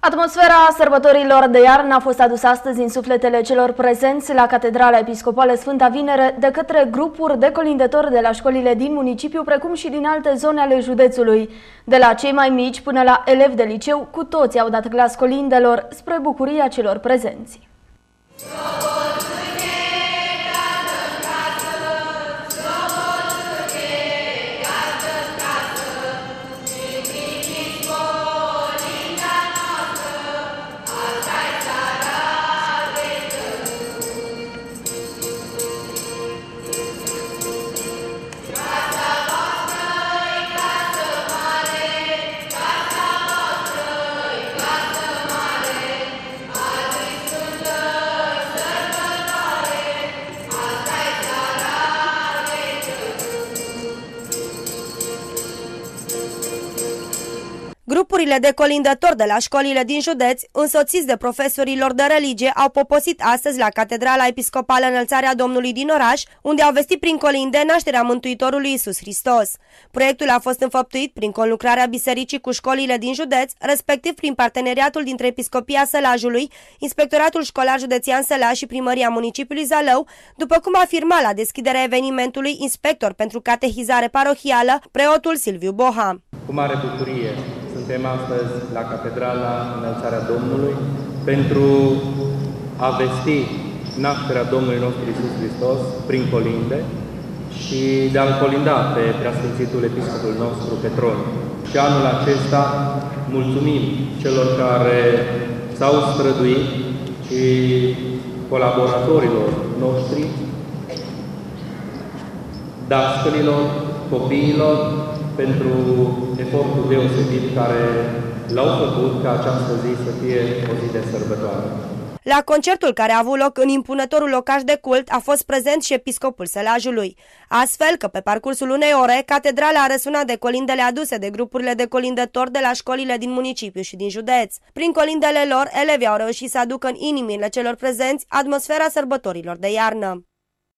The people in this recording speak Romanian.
Atmosfera sărbătorilor de iarnă a fost adusă astăzi în sufletele celor prezenți la Catedrala Episcopală Sfânta Vinere de către grupuri de colindători de la școlile din municipiu, precum și din alte zone ale județului. De la cei mai mici până la elevi de liceu, cu toții au dat glas colindelor spre bucuria celor prezenți. Grupurile de colindători de la școlile din județ, însoțiți de profesorilor de religie, au poposit astăzi la Catedrala Episcopală Înălțarea Domnului din oraș, unde au vestit prin colinde nașterea Mântuitorului Iisus Hristos. Proiectul a fost înfăptuit prin conlucrarea bisericii cu școlile din județ, respectiv prin parteneriatul dintre Episcopia Sălajului, Inspectoratul Școlar Județean Sălaj și Primăria Municipiului Zalău, după cum afirma la deschiderea evenimentului inspector pentru catehizare parohială, preotul Silviu Boha. Cu mare bucurie suntem astăzi la Catedrala Înălțarea Domnului pentru a vesti nașterea Domnului nostru Iisus Hristos prin colinde și de a-L colinda pe Preasfințitul Episcopul nostru Petron. Și anul acesta mulțumim celor care s-au străduit și colaboratorilor noștri, dascălilor, copiilor, pentru efortul deosebit care l-au făcut ca această zi să fie o zi de sărbătoare. La concertul care a avut loc în impunătorul locaș de cult a fost prezent și episcopul Sălajului. Astfel că pe parcursul unei ore, catedrala a răsunat de colindele aduse de grupurile de colindători de la școlile din municipiu și din județ. Prin colindele lor, elevii au reușit să aducă în inimile celor prezenți atmosfera sărbătorilor de iarnă.